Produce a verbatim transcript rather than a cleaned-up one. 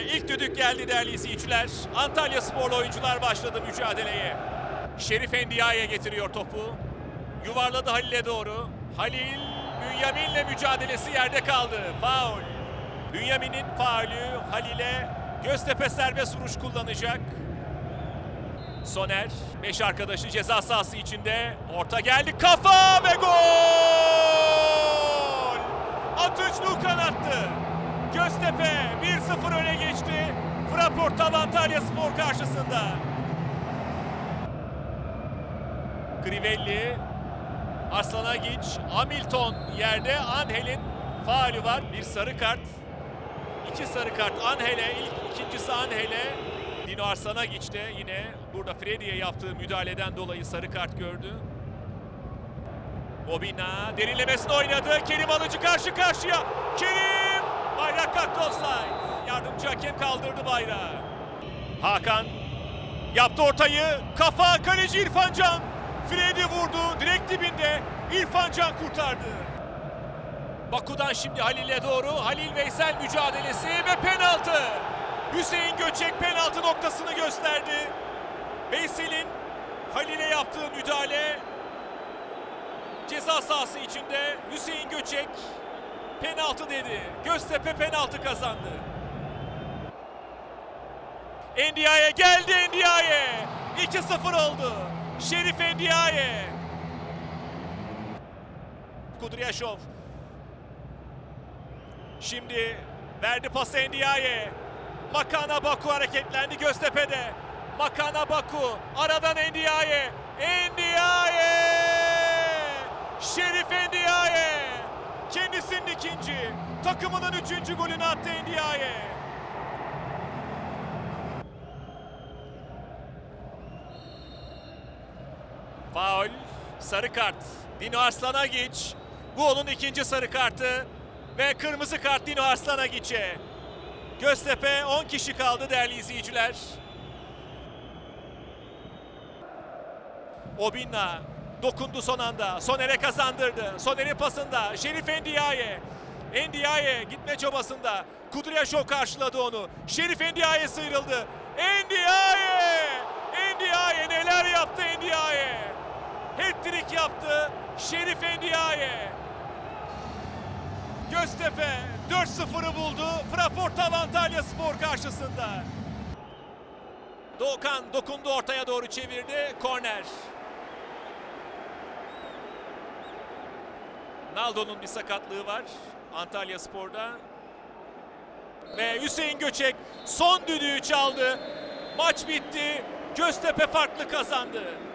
ilk düdük geldi değerli izleyiciler. Antalyasporlu oyuncular başladı mücadeleye. Şerif Ndiaye getiriyor topu. Yuvarladı Halil'e doğru. Halil, Bünyamin'le mücadelesi yerde kaldı. Faul. Bünyamin'in faulü Halil'e. Göztepe serbest vuruş kullanacak. Soner, beş arkadaşı ceza sahası içinde. Orta geldi, kafa ve gol! Atış Lukan attı. Göztepe bir sıfır öne geçti. Fraportal Antalyaspor karşısında. Crivelli, Arslan Agic, Hamilton yerde. Angel'in faulü var. Bir sarı kart. İki sarı kart Angel'e. İlk, ikincisi Angel'e. Dino Arslan Agic de yine burada Freddy'ye yaptığı müdahaleden dolayı sarı kart gördü. Obina derinlemesine oynadı. Kerim Alıcı karşı karşıya. Kerim! Bayrak kalktı, offside. Yardımcı hakem kaldırdı bayrağı. Hakan yaptı ortayı. Kafa, kaleci İrfan Can. Freddy vurdu. Direkt dibinde. İrfan Can kurtardı. Baku'dan şimdi Halil'e doğru. Halil Veysel mücadelesi ve penaltı. Hüseyin Göçek penaltı noktasını gösterdi. Veysel'in Halil'e yaptığı müdahale. Ceza sahası içinde Hüseyin Göçek penaltı dedi. Göztepe penaltı kazandı. Ndiaye geldi, Ndiaye. iki sıfır oldu. Şerif Ndiaye. Kudryashov. Şimdi verdi pası Ndiaye. Makana Baku hareketlendi Göztepe'de. Makana Baku aradan Ndiaye. Ndiaye! Şerif Ndiaye! Kendisinin ikinci, takımının üçüncü golünü attı Ndiaye. Faul, sarı kart. Dino Arslan Agic. Bu onun ikinci sarı kartı. Ve kırmızı kart Dino Arslan Agic'e. Göztepe on kişi kaldı değerli izleyiciler. Obinna dokundu son anda. Soner'e kazandırdı. Soner'in pasında Şerif Ndiaye. Ndiaye gitme çabasında. Kudryashov karşıladı onu. Şerif Ndiaye sıyrıldı. Ndiaye! Ndiaye neler yaptı Ndiaye? Hat-trick yaptı Şerif Ndiaye. Göztepe dört sıfırı buldu Fraportal Antalyaspor karşısında. Doğukan dokundu, ortaya doğru çevirdi. Korner. Naldo'nun bir sakatlığı var Antalyaspor'da. Ve Hüseyin Göçek son düdüğü çaldı. Maç bitti. Göztepe farklı kazandı.